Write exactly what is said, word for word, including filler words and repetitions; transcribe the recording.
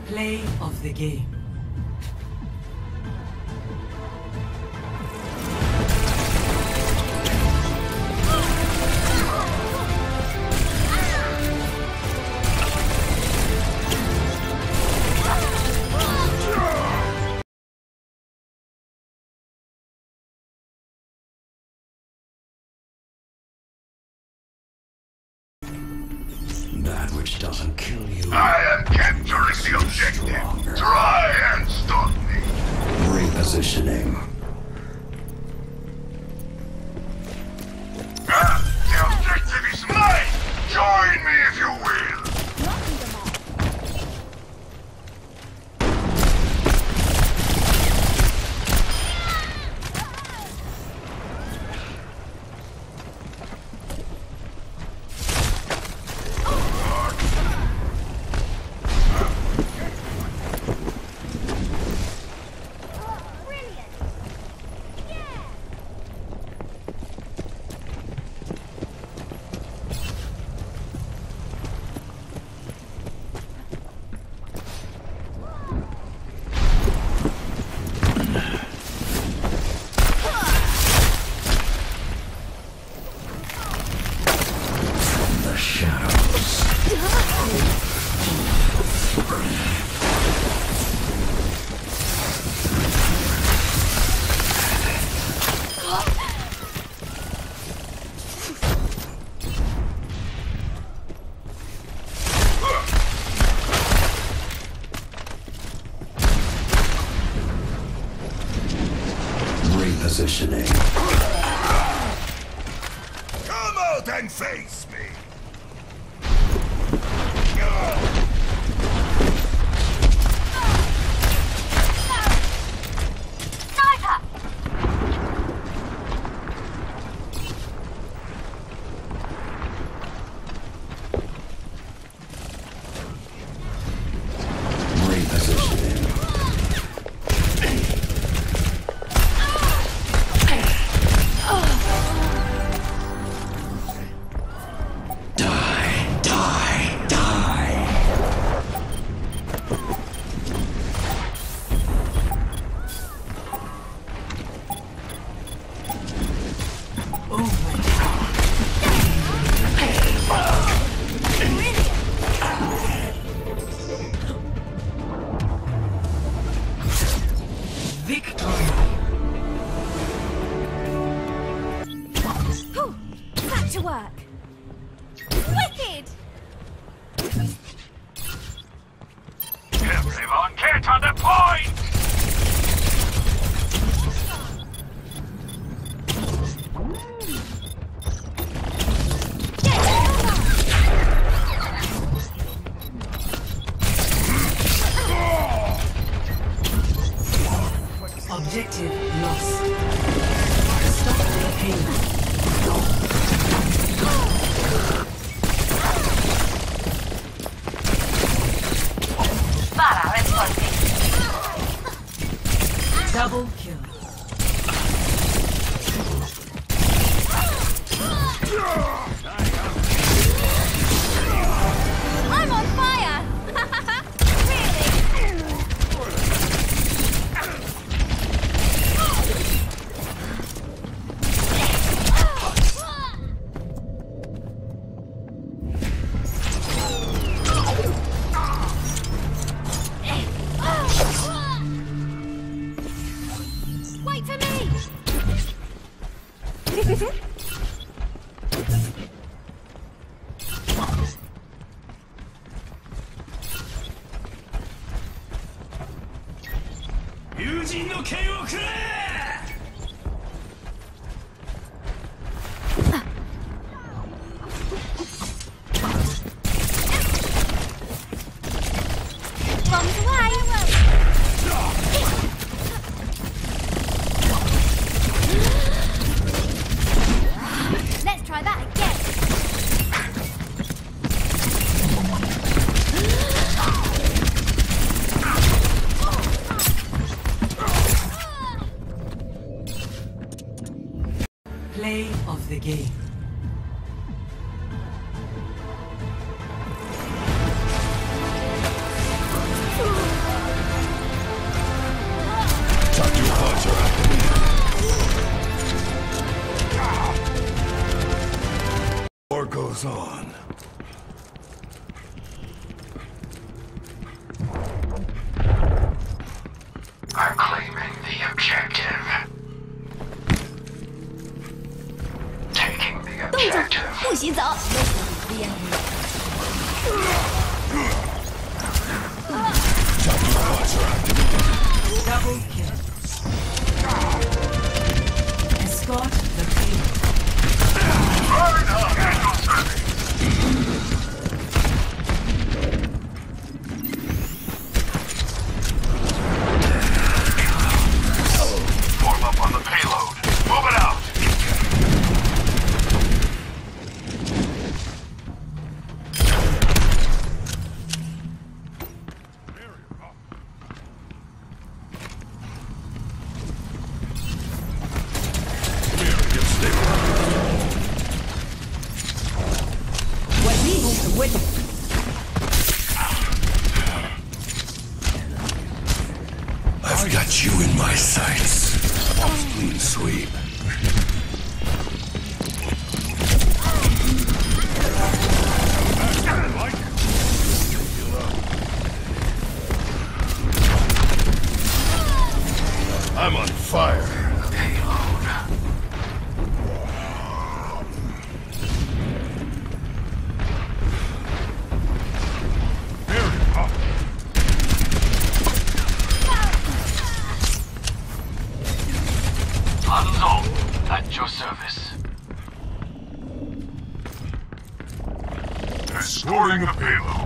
Play of the game. That which doesn't kill you. I am capturing the objective. Stronger. Try and stop me. Repositioning. Ah, the objective is mine. Join me if you will. Repositioning. Come out and face me. To work. Wicked! Everyone get on the point! Objective lost. Stop the payload. Double kill. I'm on fire! Wait for me! Bombs away! Let's try that again. Play of the game. Ooh. 洗澡。 Double kill. Escort the payload. Reinhardt at your service. Form up on the payload. Move it out. I've got you in my sights. Clean sweep. I'm on fire. Very hot. Hanzo, at your service. Escorting the payload.